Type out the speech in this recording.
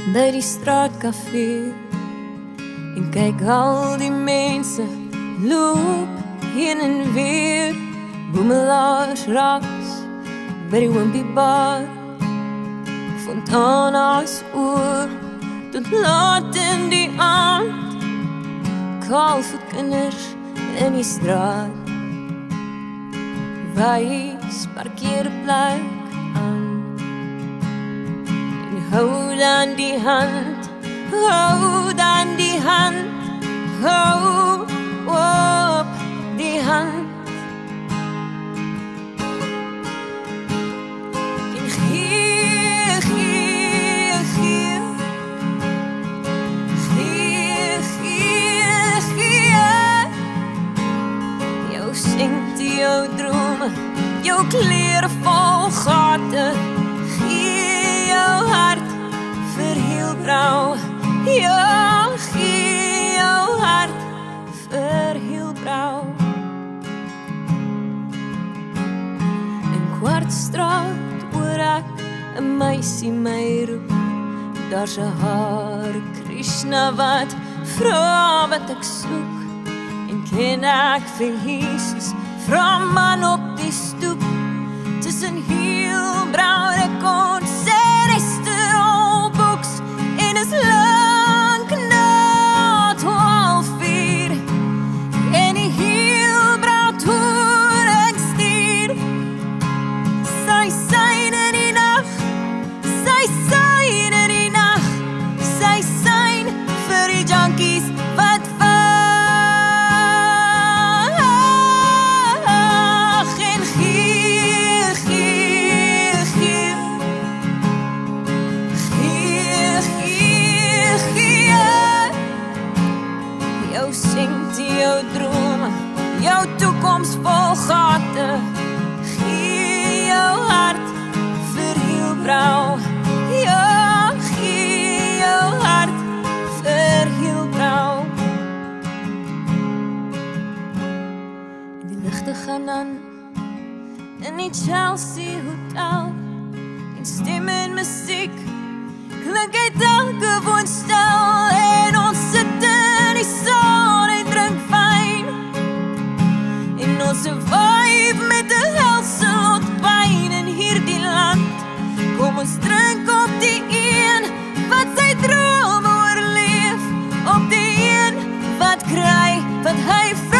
by die straatcafé en kyk al die mense loop heen en weer, boemelaars raks by die Wimpy bar, Fontana's oor tot laat in die aand, kaalvoet kinders in die straat, wys parkeerplek aan en hou dan die hand, hou dan die hand, hou op die hand. En gee, gee, gee, gee, gee, gee, jou sent, jou drome, jou klere vol gate, gee jou hart vir heel brau, ja, gee jou hart vir heel brau. In Kwartstraat oor ek 'n meisie my roep, daar's 'n Hare Krishna wat vra wat ek soek, en ken ek vir Jesus, vra man op die stoep, tussen heel bruine kons en restaurantboeks, en is lang na 12:00, en die heel bruin toer ek stuur, sy sein in die nacht, sy sein in die nacht, sy sein vir die junkies wat jou drome, jou toekoms vol gate, gee jou hart vir heel brau, ja, gee jou hart vir heel brau. En die ligte gaan aan in die Chelsea Hotel, en stem en musiek klink uit elke woonstel, en ons sit in die saal en drink wyn, en ons vibe met 'n helse lot pyn in hierdie land. Kom ons drink op die een wat sy drome oorleef, op die een wat kry wat hy